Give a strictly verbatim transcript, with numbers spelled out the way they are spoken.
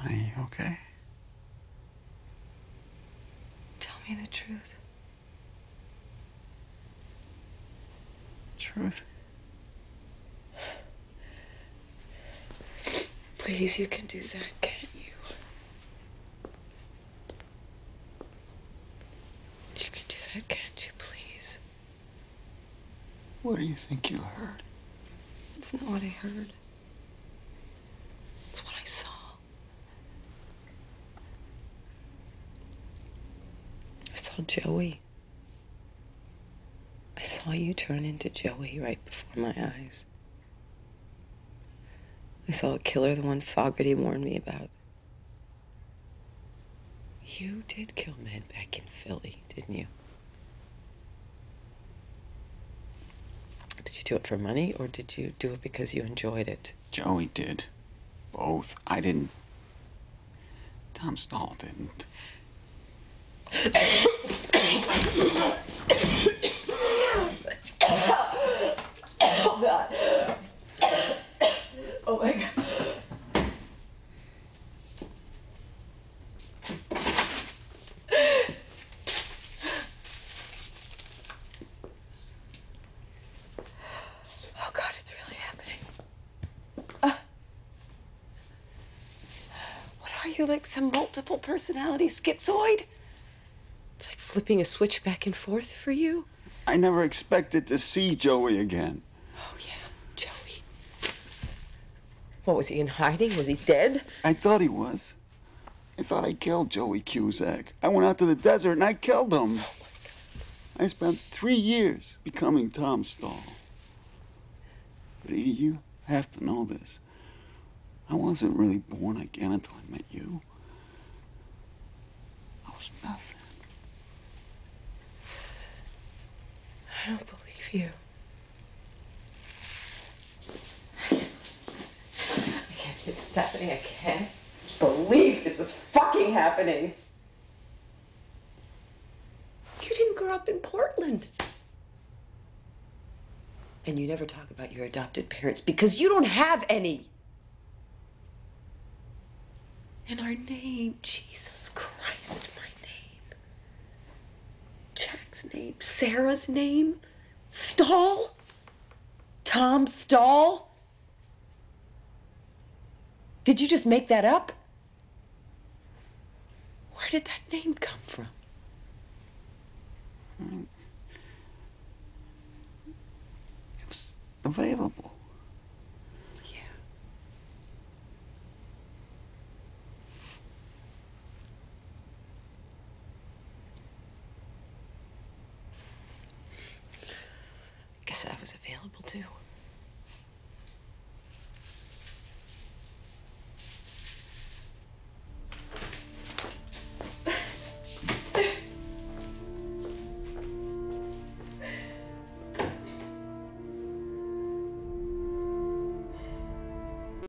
Honey, you okay? Tell me the truth. Truth? Please, you can do that, can't you? You can do that, can't you, please? What do you think you heard? It's not what I heard. It's what I saw. I saw Joey. I saw you turn into Joey right before my eyes. I saw a killer, the one Fogarty warned me about. You did kill men back in Philly, didn't you? Did you do it for money, or did you do it because you enjoyed it? Joey did. Both. I didn't. Tom Stahl didn't. Oh, God. Oh, my God. Oh, God, it's really happening. Uh, what are you, like some multiple personality schizoid? It's like flipping a switch back and forth for you. I never expected to see Joey again. Oh, yeah, Joey. What, was he in hiding? Was he dead? I thought he was. I thought I killed Joey Cusack. I went out to the desert and I killed him. Oh, my God. I spent three years becoming Tom Stahl. But Edie, you have to know this. I wasn't really born again until I met you. I was nothing. I don't believe you. I can't believe this is happening. I can't believe this is fucking happening. You didn't grow up in Portland. And you never talk about your adopted parents because you don't have any. And our name, Jesus Christ, my name. Jack's name, Sarah's name, Stahl, Tom Stahl. Did you just make that up? Where did that name come from? It was available. Yeah. Guess I was available too.